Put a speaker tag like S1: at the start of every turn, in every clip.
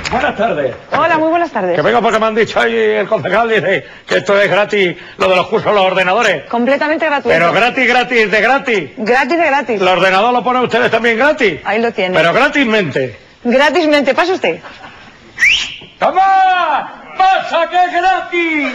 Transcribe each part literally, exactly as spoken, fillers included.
S1: Buenas tardes.
S2: Hola, muy buenas tardes.
S1: Que vengo porque me han dicho ahí el concejal, dice que esto es gratis, lo de los cursos, los ordenadores.
S2: Completamente gratuito.
S1: Pero gratis, gratis, de gratis.
S2: Gratis de gratis.
S1: ¿El ordenador lo ponen ustedes también gratis?
S2: Ahí lo tienen.
S1: Pero gratismente.
S2: Gratismente, pase usted.
S1: ¡Toma! ¡Pasa que es gratis!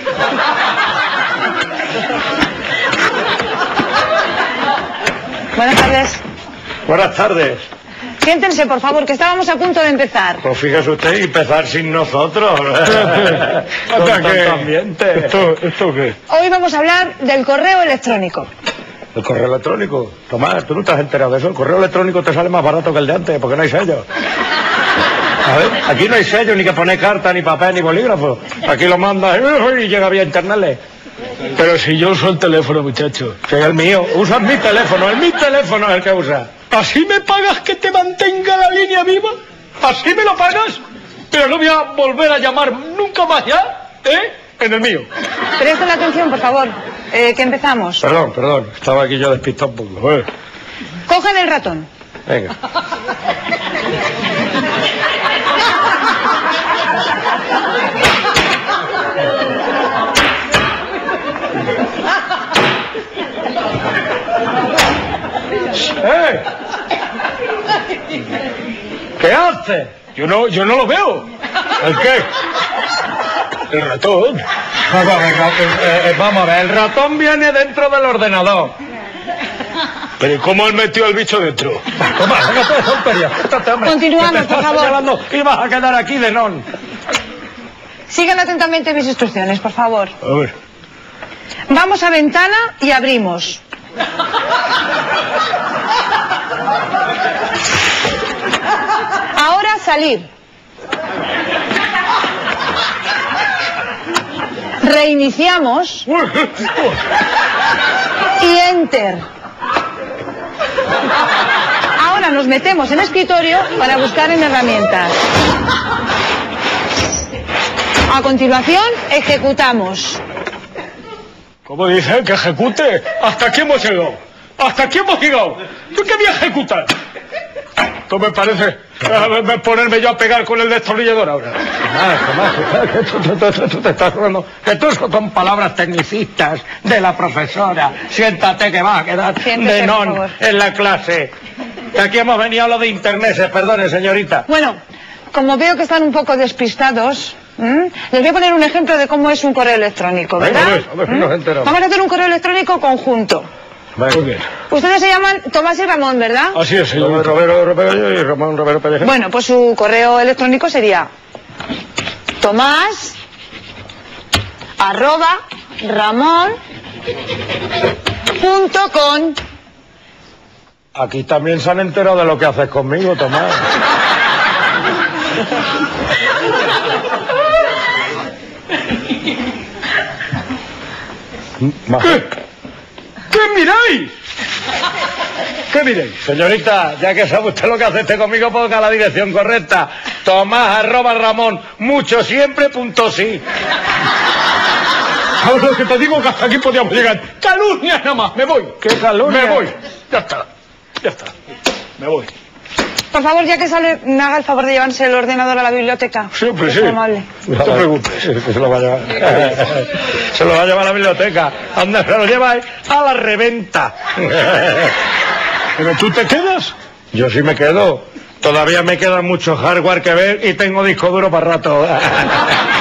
S2: Buenas tardes.
S1: Buenas tardes.
S2: Siéntense, por favor, que estábamos a punto de empezar.
S1: Pues fíjese usted, empezar sin nosotros. Con tanto ambiente. ¿Esto, ¿Esto qué?
S2: Hoy vamos a hablar del correo electrónico.
S1: ¿El correo electrónico? Tomás, ¿tú no te has enterado de eso? El correo electrónico te sale más barato que el de antes, porque no hay sello. A ver, aquí no hay sello, ni que poner carta, ni papel, ni bolígrafo. Aquí lo mandas y llega vía internet.
S3: Pero si yo uso el teléfono, muchacho.
S1: Que es el mío. Usas mi teléfono, es mi teléfono el que usa.
S3: ¿Así me pagas que te mantenga la línea viva? ¿Así me lo pagas? Pero no voy a volver a llamar nunca más ya, ¿eh? En el mío.
S2: Presten atención, por favor, eh, que empezamos.
S1: Perdón, perdón, estaba aquí yo despistado un poco. ¿Eh?
S2: Cogen el ratón.
S1: Venga. ¡Eh! ¿Qué hace?
S3: Yo no, yo no lo veo.
S1: ¿El qué?
S3: El ratón.
S1: Vamos a ver, eh, eh, vamos a ver, el ratón viene dentro del ordenador.
S3: Pero ¿cómo él metió el bicho dentro?
S1: Toma, sácate de tonterías. Quítate, hombre.
S2: Continuamos,
S1: Que te
S2: por
S1: estás
S2: favor.
S1: señalando y vas a quedar aquí de non.
S2: Sigan atentamente mis instrucciones, por favor.
S3: A ver.
S2: Vamos a ventana y abrimos. Ahora salir. Reiniciamos. Y enter. Ahora nos metemos en escritorio para buscar en herramientas. A continuación, ejecutamos.
S3: ¿Cómo dice? ¿Que ejecute? ¿Hasta aquí hemos llegado? ¿Hasta aquí hemos llegado? ¿Yo qué voy a ejecutar? Esto me parece eh, ponerme yo a pegar con el destornillador ahora.
S1: Tomás, Tomás, que tú, tú, tú, tú te estás hablando, que tú son palabras tecnicistas de la profesora. Siéntate que vas a quedar
S2: Siéntese,
S1: de
S2: por
S1: non
S2: favor.
S1: en la clase. Que aquí hemos venido a lo de internet, se perdone, señorita.
S2: Bueno, como veo que están un poco despistados, ¿m? les voy a poner un ejemplo de cómo es un correo electrónico,
S1: Venga,
S2: ¿verdad?
S1: a ver, a ver si
S2: ¿M?
S1: nos enteramos.
S2: Vamos a hacer un correo electrónico conjunto.
S1: Venga.
S3: Muy bien.
S2: Ustedes se llaman Tomás y Ramón, ¿verdad?
S3: Así es,
S1: Romero,
S3: señor.
S1: Romero, Romero y Ramón Romero Pérez.
S2: Bueno, pues su correo electrónico sería Tomás arroba Ramón punto com.
S1: Aquí también se han enterado de lo que haces conmigo, Tomás.
S3: ¿Qué? ¿Qué miráis? ¿Qué miráis?
S1: Señorita, ya que sabe usted lo que hace usted conmigo, ponga la dirección correcta. Tomás arroba Ramón, mucho siempre punto sí.
S3: ¿Sabes lo que te digo? Que hasta aquí podíamos llegar. Calumnias nada más. Me voy.
S1: ¿Qué calumnia?
S3: Me voy. Ya está. Ya está. Me voy.
S2: Por favor, ya que sale, me haga el favor de llevarse el ordenador a la biblioteca.
S3: Siempre,
S2: Es
S3: sí.
S2: amable.
S3: No te preocupes.
S1: Se lo va a llevar. Se lo va a llevar a la biblioteca. ¿Dónde se lo lleváis? A la reventa.
S3: ¿Pero tú te quedas?
S1: Yo sí me quedo. Todavía me queda mucho hardware que ver y tengo disco duro para rato.